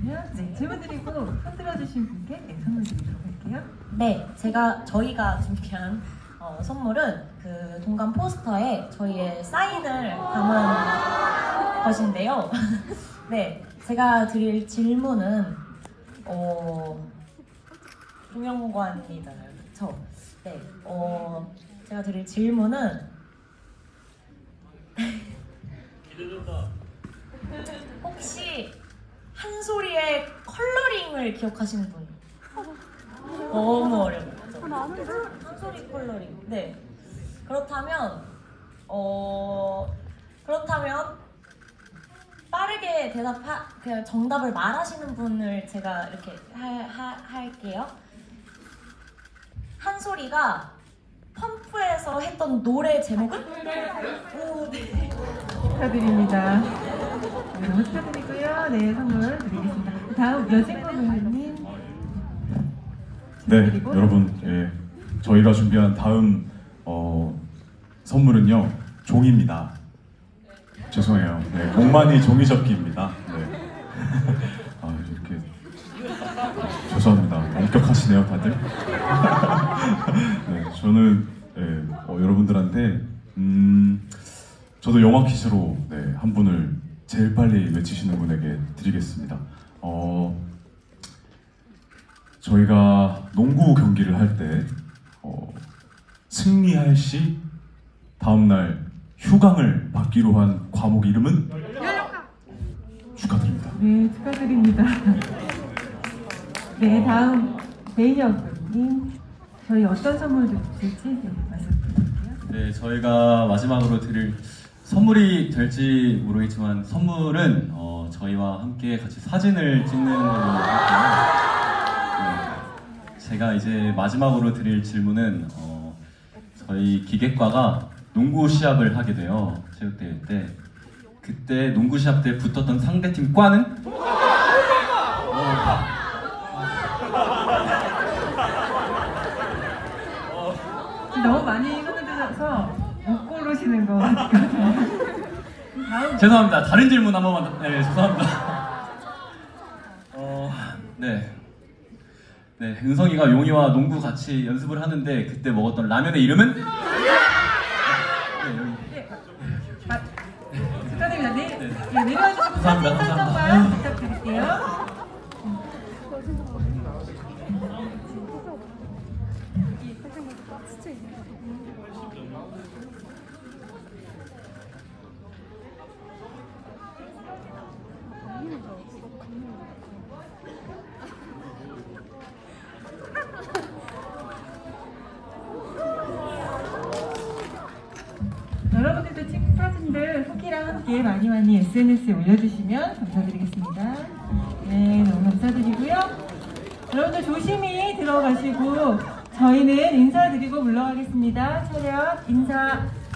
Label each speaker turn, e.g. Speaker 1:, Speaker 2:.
Speaker 1: 그러면 네, 질문 드리고 손 들어주신 분께 네, 선물 드리도록 할게요.
Speaker 2: 네, 저희가 준비한 선물은 그 동감 포스터에 저희의 사인을 담은 것인데요. 네, 제가 드릴 질문은 중형관이잖아요, 그렇죠? 네, 제가 드릴 질문은
Speaker 3: 기대된다.
Speaker 2: 혹시 한소리의 컬러링을 기억하시는 분? 너무 어렵죠? 한소리 컬러링. 네. 그렇다면 빠르게 그냥 정답을 말하시는 분을 제가 이렇게 할게요. 한소리가 펌프에서 했던 노래 제목은? 오, 네.
Speaker 1: 축하드립니다. 네, 너무 축하드리고요. 네, 선물 드리겠습니다. 다음 여진구 선생님.
Speaker 4: 네, 여러분, 예, 저희가 준비한 다음 선물은요, 종입니다. 죄송해요. 네, 목만이 종이접기입니다. 네. 아, 이렇게 죄송합니다. 엄격하시네요, 다들. 네, 저는 여러분들한테 저도 영화 퀴즈로 한 분을 제일 빨리 외치시는 분에게 드리겠습니다. 저희가 농구 경기를 할 때 승리할 시 다음날 휴강을 받기로 한 과목 이름은? 축하드립니다.
Speaker 1: 네, 축하드립니다. 네, 다음 베이녀님, 저희 어떤 선물 드릴지 말씀드릴게요.
Speaker 3: 네, 저희가 마지막으로 드릴 선물이 될지 모르겠지만 선물은 저희와 함께 같이 사진을 찍는 걸로 할게요. 네, 제가 이제 마지막으로 드릴 질문은 저희 기계과가 농구 시합을 하게 돼요. 체육대회 때. 그때 농구 시합 때 붙었던 상대팀 과는?
Speaker 1: 너무 많이 흔들려서 못 고르시는 것 같거든요.
Speaker 3: 죄송합니다. 다른 질문 한 번만. 네, 죄송합니다. 네. 네, 은성이가 용이와 농구 같이 연습을 하는데 그때 먹었던 라면의 이름은? 네, 여기.
Speaker 1: 네. 축하드립니다. 네,
Speaker 3: 네.
Speaker 1: 네, 내려와주시고 사진
Speaker 3: 감사합니다.
Speaker 1: 설정만 부탁드릴게요. 여러분들도 찍은 사진들 후기랑 함께 많이 SNS에 올려주시면 감사드리겠습니다. 네, 너무 감사드리고요. 여러분들 조심히 들어가시고 저희는 인사드리고 물러가겠습니다. 차렷 인사.